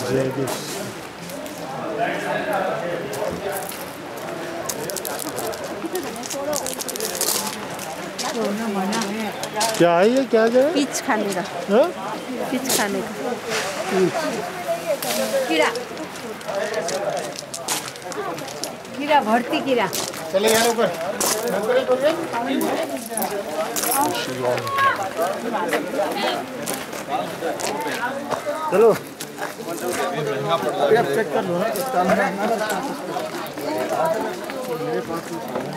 जयगेश क्या है ये? क्या है? पीच खाने का। पीच खाने का कीड़ा, कीड़ा भर्ती कीड़ा। चले यार ऊपर। चलो आप चेक कर लो ना कितना मेरे पास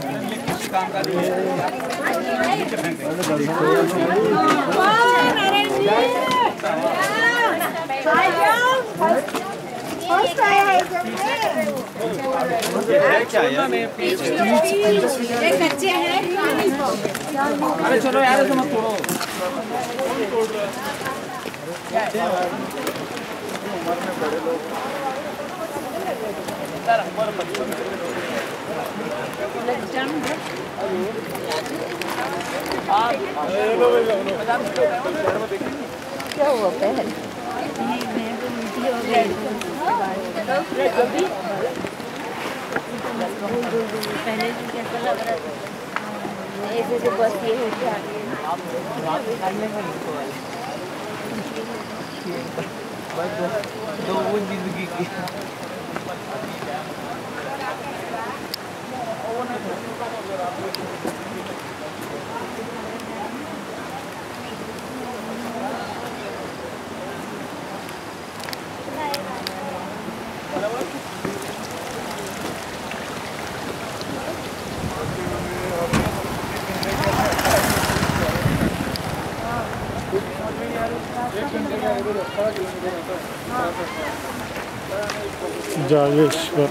कच्चे हैं। अरे चलो यार तुम तोड़ो। क्या हुआ पहले? वीडियो पहले से कैसा लग रहा था? ऐसे तो बस ये हो गया। दो वो जिंदगी की जागेश्वर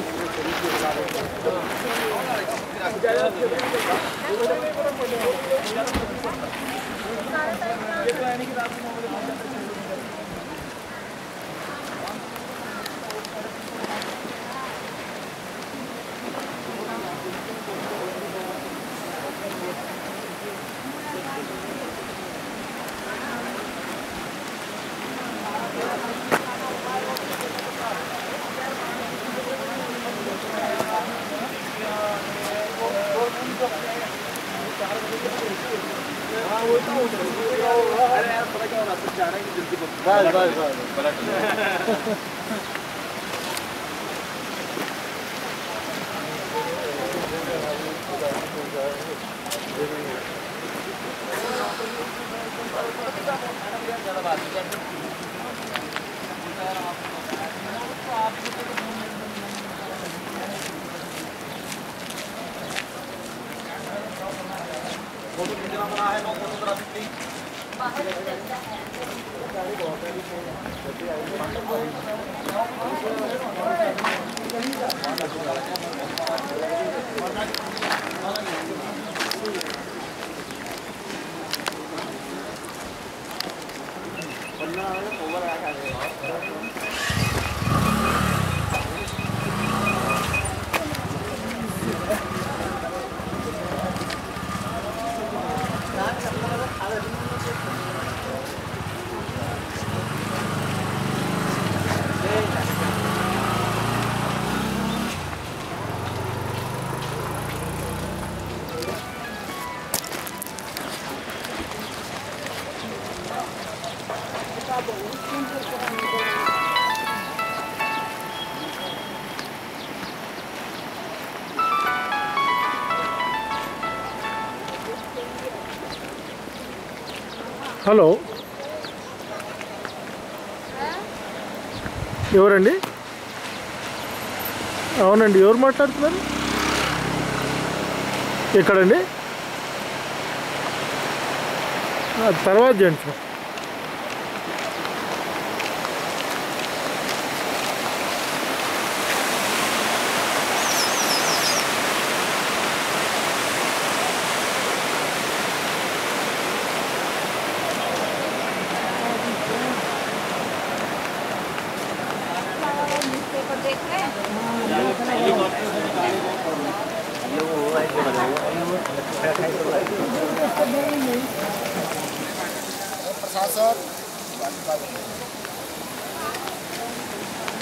హలో ఎవరండి? అవునండి, ఎవరు మాట్లాడుతున్నారు? ఎక్కడండి? తర్వాత చేయండి సార్. प्रशासन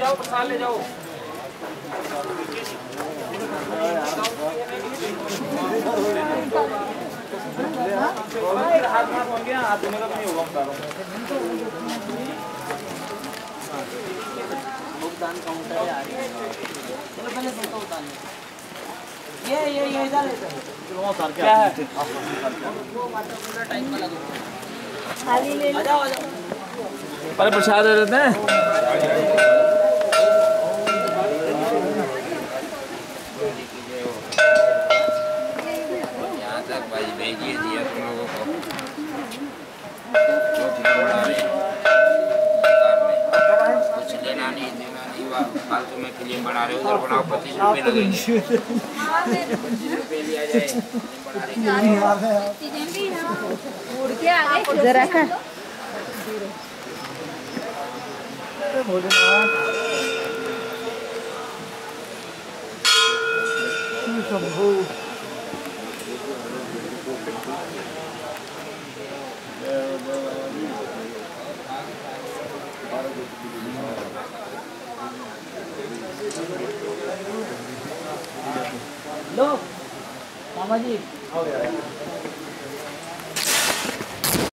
जाओ प्रसाद ले जाओ। हाथ हाथ हो गया, हाथ धोने का तो नहीं होगा बता रहा हूँ। भुगतान काउंटर है यार। चलो पहले सबका उतार लो। ये इधर क्या है? पूरा टाइम का लगा। थाली ले लो। आ जाओ। अरे प्रसाद दे देते हैं। यहाँ तक भाई भेजिए दिया तुम लोगों को जो फिल्म बना रहे हैं सरकार ने कुछ लेना नहीं देना नहीं फालतू में फिल्म बना रहे हो उधर बनाओ 25 रुपये लगेंगे 25 रुपये लिया जाए फिल्म बना रहे उड़ के आ गए जरा का लो मामा जी